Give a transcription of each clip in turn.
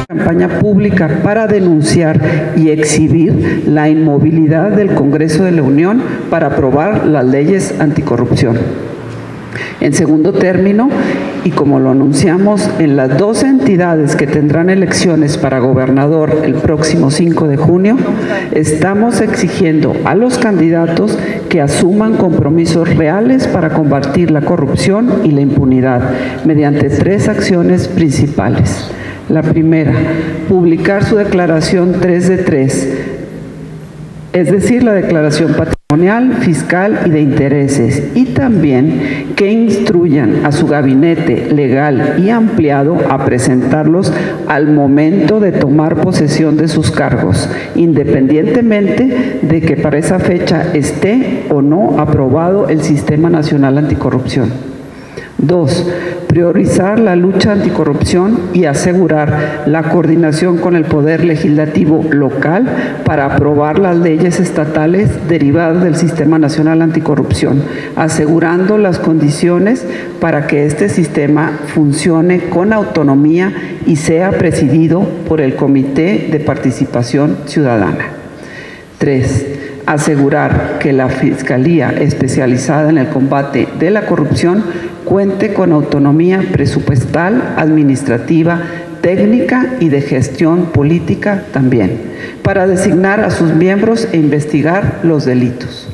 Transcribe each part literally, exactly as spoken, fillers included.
campaña pública para denunciar y exhibir la inmovilidad del Congreso de la Unión para aprobar las leyes anticorrupción. En segundo término, y como lo anunciamos en las dos entidades que tendrán elecciones para gobernador el próximo cinco de junio, estamos exigiendo a los candidatos que asuman compromisos reales para combatir la corrupción y la impunidad mediante tres acciones principales. La primera, publicar su declaración tres de tres, es decir, la declaración patrimonial, fiscal y de intereses, y también que instruyan a su gabinete legal y ampliado a presentarlos al momento de tomar posesión de sus cargos, independientemente de que para esa fecha esté o no aprobado el Sistema Nacional Anticorrupción. Dos, priorizar la lucha anticorrupción y asegurar la coordinación con el Poder Legislativo local para aprobar las leyes estatales derivadas del Sistema Nacional Anticorrupción, asegurando las condiciones para que este sistema funcione con autonomía y sea presidido por el Comité de Participación Ciudadana. Tres, asegurar que la Fiscalía especializada en el combate de la corrupción cuente con autonomía presupuestal, administrativa, técnica y de gestión política también, para designar a sus miembros e investigar los delitos.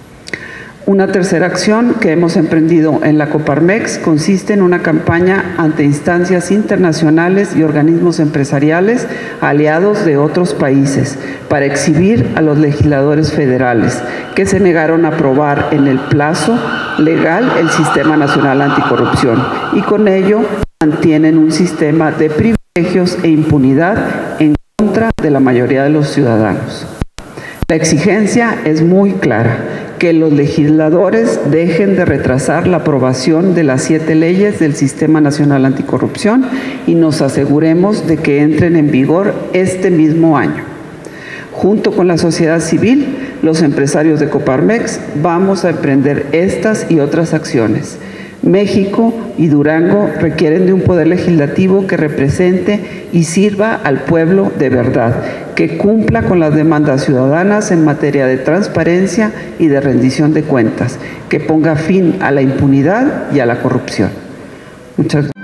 Una tercera acción que hemos emprendido en la Coparmex consiste en una campaña ante instancias internacionales y organismos empresariales aliados de otros países para exhibir a los legisladores federales que se negaron a aprobar en el plazo legal el Sistema Nacional Anticorrupción y con ello mantienen un sistema de privilegios e impunidad en contra de la mayoría de los ciudadanos. La exigencia es muy clara: que los legisladores dejen de retrasar la aprobación de las siete leyes del Sistema Nacional Anticorrupción y nos aseguremos de que entren en vigor este mismo año. Junto con la sociedad civil, los empresarios de Coparmex vamos a emprender estas y otras acciones. México y Durango requieren de un poder legislativo que represente y sirva al pueblo de verdad, que cumpla con las demandas ciudadanas en materia de transparencia y de rendición de cuentas, que ponga fin a la impunidad y a la corrupción. Muchas gracias.